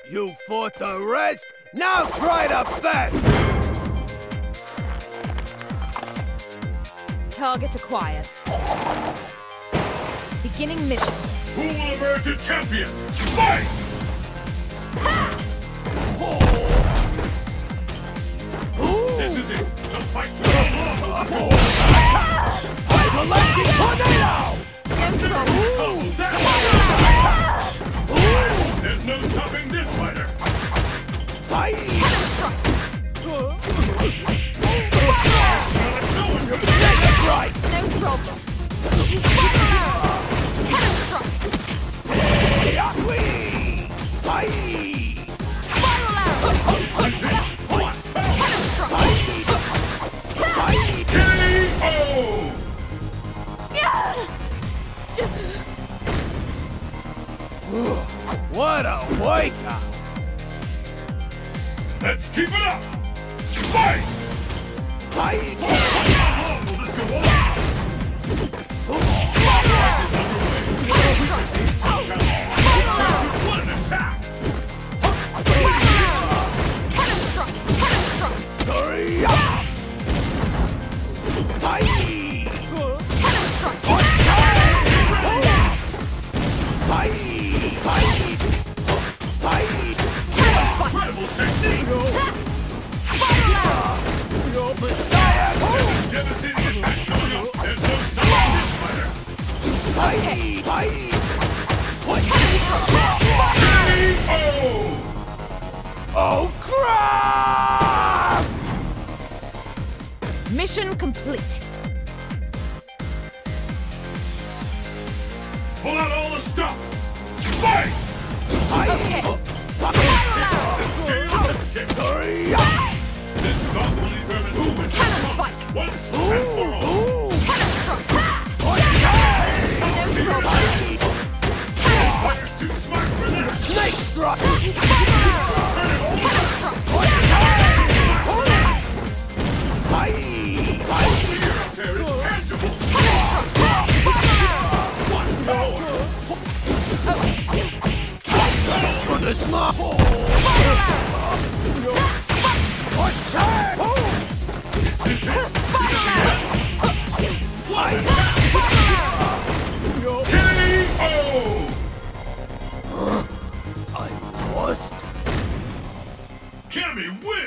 You fought the rest, now try the best! Target acquired. Beginning mission. Who will emerge a champion? Fight! This is it. The fight will go on. Electric tornado! There's no stopping this fighter. That's right! No problem. Cannon strike! Spiral arrow! Cannon strike! What a wake-up! Let's keep it up! Fight! How long will this go on? What an attack! Cannon strike! Cannon strike! Sorry! Cannon strike! Incredible technique! Spiral arrow! Your Messiah! Devastating attack going up! There's no stopping this fighter! Oh, crap! Mission complete. Pull out all the stops! Fight! Okay. Spiral arrow! Sorry! This bout will determine who is Cannon spike! once and for all! Cannon strike! No problem. Cannon spike! Fighters too smart for this! Snake strike! Spiral arrow! Cannon strike! Clear up there is tangible! Cannon strike! Spiral arrow! What power! For the small! Spiral arrow! Spike! What's that? Spiral arrow! KO! I lost? Cammy wins!